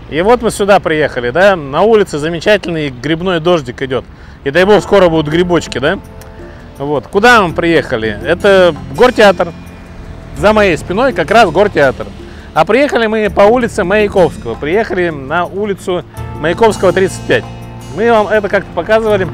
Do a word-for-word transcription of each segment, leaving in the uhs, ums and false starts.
И вот мы сюда приехали, да, на улице замечательный грибной дождик идет. И дай бог, скоро будут грибочки, да. Вот, куда мы приехали? Это Гортеатр. За моей спиной как раз Гортеатр. А приехали мы по улице Маяковского. Приехали на улицу Маяковского, тридцать пять. Мы вам это как-то показывали.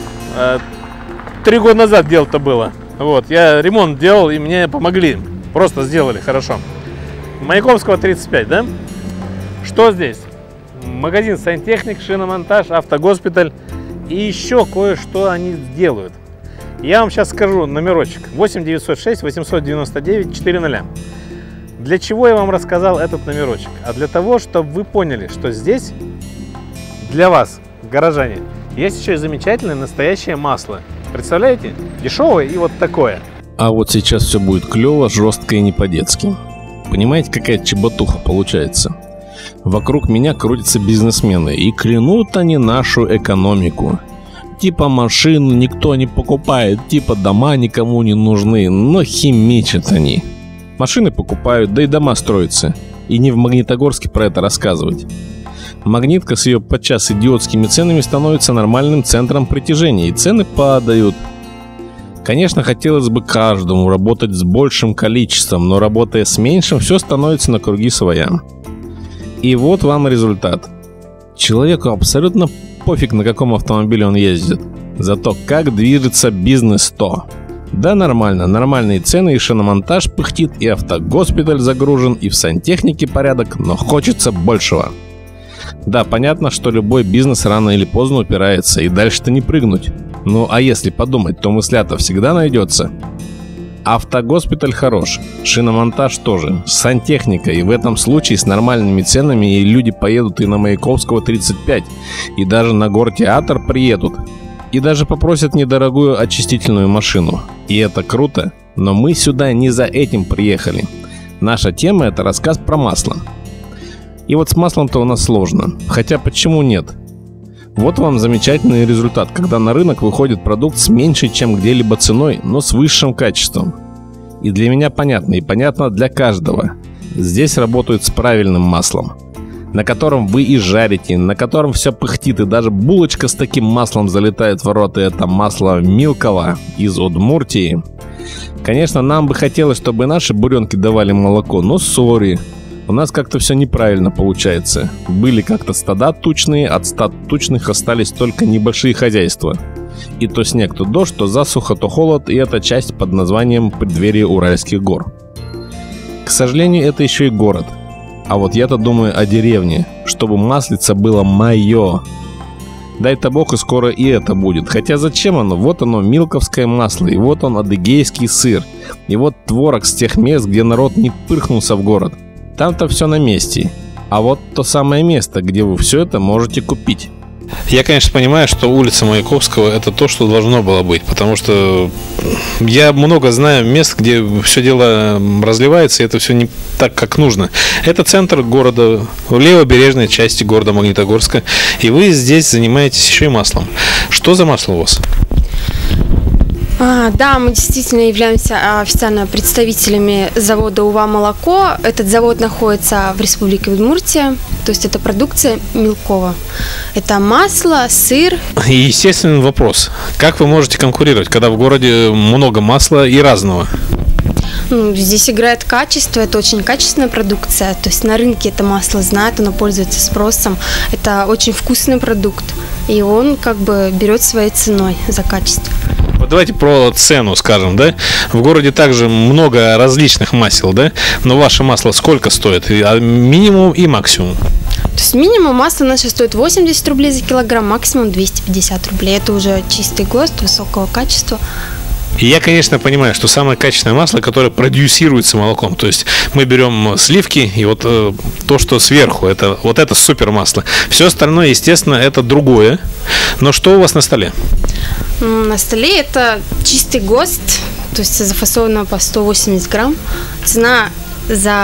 Три года назад дело-то было. Вот, я ремонт делал, и мне помогли. Просто сделали хорошо. Маяковского, тридцать пять, да? Что здесь? Магазин сантехник, шиномонтаж, автогоспиталь. И еще кое-что они делают. Я вам сейчас скажу номерочек. восемь девятьсот шесть восемьсот девяносто девять четыреста. Для чего я вам рассказал этот номерочек? А для того, чтобы вы поняли, что здесь для вас, горожане, есть еще и замечательное настоящее масло. Представляете? Дешевое и вот такое. А вот сейчас все будет клево, жестко и не по-детски. Понимаете, какая чеботуха получается? Вокруг меня крутятся бизнесмены, и клянут они нашу экономику. Типа машину никто не покупает, типа дома никому не нужны, но химичат они. Машины покупают, да и дома строятся. И не в Магнитогорске про это рассказывать. Магнитка с ее подчас идиотскими ценами становится нормальным центром притяжения, и цены падают. Конечно, хотелось бы каждому работать с большим количеством, но работая с меньшим, все становится на круги своя. И вот вам результат. Человеку абсолютно пофиг, на каком автомобиле он ездит. Зато как движется бизнес-то. Да нормально, нормальные цены, и шиномонтаж пыхтит, и автогоспиталь загружен, и в сантехнике порядок, но хочется большего. Да, понятно, что любой бизнес рано или поздно упирается, и дальше-то не прыгнуть. Ну а если подумать, то мысля-то всегда найдется. Автогоспиталь хорош, шиномонтаж тоже, сантехника, и в этом случае с нормальными ценами и люди поедут и на Маяковского тридцать пять, и даже на Гортеатр приедут, и даже попросят недорогую очистительную машину. И это круто, но мы сюда не за этим приехали. Наша тема — это рассказ про масло. И вот с маслом-то у нас сложно, хотя почему нет? Вот вам замечательный результат, когда на рынок выходит продукт с меньшей, чем где-либо ценой, но с высшим качеством. И для меня понятно, и понятно для каждого. Здесь работают с правильным маслом, на котором вы и жарите, на котором все пыхтит, и даже булочка с таким маслом залетает в рот, и это масло Милково из Удмуртии. Конечно, нам бы хотелось, чтобы наши буренки давали молоко, но сори. У нас как-то все неправильно получается. Были как-то стада тучные, от стад тучных остались только небольшие хозяйства. И то снег, то дождь, то засуха, то холод, и это часть под названием преддверие Уральских гор. К сожалению, это еще и город. А вот я-то думаю о деревне, чтобы маслица было мое. Дай-то бог, и скоро и это будет. Хотя зачем оно? Вот оно, милковское масло, и вот он, адыгейский сыр, и вот творог с тех мест, где народ не пырхнулся в город. Там-то все на месте. А вот то самое место, где вы все это можете купить. Я, конечно, понимаю, что улица Маяковского — это то, что должно было быть, потому что я много знаю мест, где все дело разливается, и это все не так, как нужно. Это центр города, в левобережной части города Магнитогорска, и вы здесь занимаетесь еще и маслом. Что за масло у вас? А, да, мы действительно являемся официально представителями завода УВА «Молоко». Этот завод находится в Республике Удмуртия, то есть это продукция Милково. Это масло, сыр. И естественный вопрос: как вы можете конкурировать, когда в городе много масла и разного? Ну, здесь играет качество, это очень качественная продукция, то есть на рынке это масло знают, оно пользуется спросом. Это очень вкусный продукт, и он как бы берет своей ценой за качество. Вот давайте про цену скажем, да? В городе также много различных масел, да? Но ваше масло сколько стоит? Минимум и максимум? То есть минимум масло наше стоит восемьдесят рублей за килограмм, максимум двести пятьдесят рублей. Это уже чистый ГОСТ, высокого качества. И я, конечно, понимаю, что самое качественное масло, которое продюсируется молоком. То есть мы берем сливки, и вот э, то, что сверху, это вот это супер масло. Все остальное, естественно, это другое. Но что у вас на столе? На столе это чистый ГОСТ, то есть зафасовано по сто восемьдесят грамм. Цена за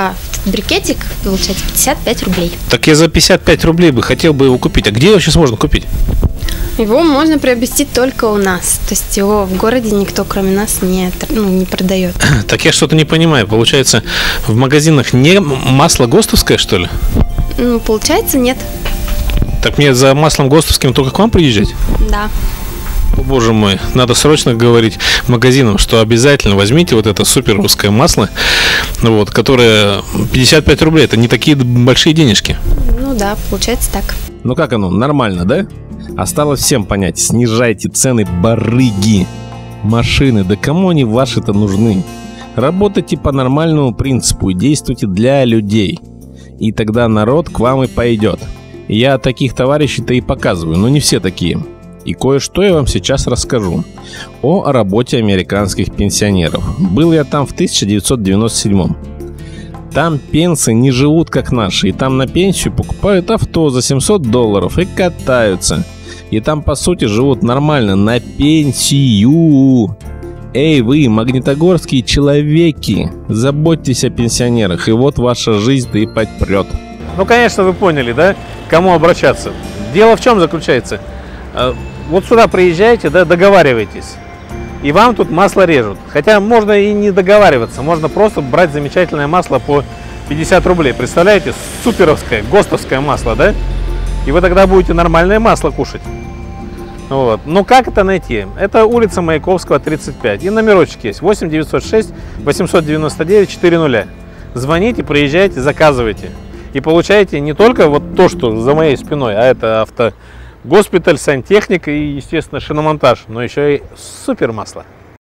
брикетик, получается пятьдесят пять рублей. Так я за пятьдесят пять рублей бы хотел бы его купить. А где его сейчас можно купить? Его можно приобрести только у нас. То есть его в городе никто, кроме нас, не, ну, не продает. Так я что-то не понимаю. Получается, в магазинах не масло ГОСТовское, что ли? Ну, получается, нет. Так мне за маслом ГОСТовским только к вам приезжать? Да. О, боже мой, надо срочно говорить магазинам, что обязательно возьмите вот это супер русское масло, вот, которое пятьдесят пять рублей. Это не такие большие денежки. Ну да, получается так. Ну как оно, нормально, да? Осталось всем понять, снижайте цены, барыги. Машины, да кому они ваши-то нужны? Работайте по нормальному принципу и действуйте для людей. И тогда народ к вам и пойдет. Я таких товарищей-то и показываю, но не все такие. И кое-что я вам сейчас расскажу о работе американских пенсионеров. Был я там в тысяча девятьсот девяносто седьмом. Там пенсии не живут как наши. И там на пенсию покупают авто за семьсот долларов и катаются. И там по сути живут нормально на пенсию. Эй вы, магнитогорские человеки, заботьтесь о пенсионерах. И вот ваша жизнь-то и подпрет. Ну, конечно, вы поняли, да, к кому обращаться. Дело в чем заключается? Вот сюда приезжаете, да, договариваетесь. И вам тут масло режут. Хотя можно и не договариваться. Можно просто брать замечательное масло по пятьдесят рублей. Представляете? Суперовское, ГОСТовское масло, да? И вы тогда будете нормальное масло кушать. Вот. Но как это найти? Это улица Маяковского, тридцать пять. И номерочек есть. восемь девятьсот шесть восемьсот девяносто девять четыреста. Звоните, приезжайте, заказывайте. И получаете не только вот то, что за моей спиной, а это авто... госпиталь, сантехника и, естественно, шиномонтаж, но еще и супер масло.